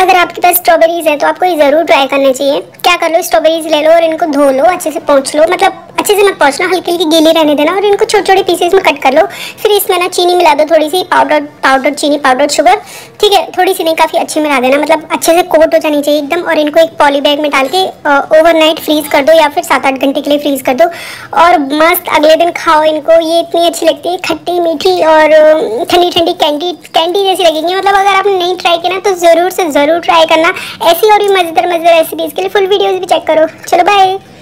अगर आपके पास स्ट्रॉबेरीज है तो आपको ये ज़रूर ट्राई करना चाहिए। क्या कर लो, स्ट्रॉबेरीज ले लो और इनको धो लो, अच्छे से पोंछ लो, मतलब अच्छे से मत पोंछना, हल्की हल्की गीली रहने देना और इनको छोटे छोटे पीसेस में कट कर लो। फिर इसमें ना चीनी मिला दो, थोड़ी सी पाउडर चीनी, पाउडर शुगर, ठीक है, थोड़ी सी नहीं, काफ़ी अच्छी मिला देना, मतलब अच्छे से कोट हो जानी चाहिए एकदम। और इनको एक पॉली बैग में डाल के ओवरनाइट फ्रीज कर दो या फिर 7-8 घंटे के लिए फ्रीज कर दो और मस्त अगले दिन खाओ इनको। ये इतनी अच्छी लगती है, खट्टी मीठी और ठंडी ठंडी कैंडी जैसी लगेंगी। मतलब अगर आपने नहीं ट्राई किया ना तो ज़रूर से ज़रूर ट्राई करना। ऐसी और भी मज़ेदार रेसिपीज़ के लिए फुल वीडियोज़ भी चेक करो। चलो बाय।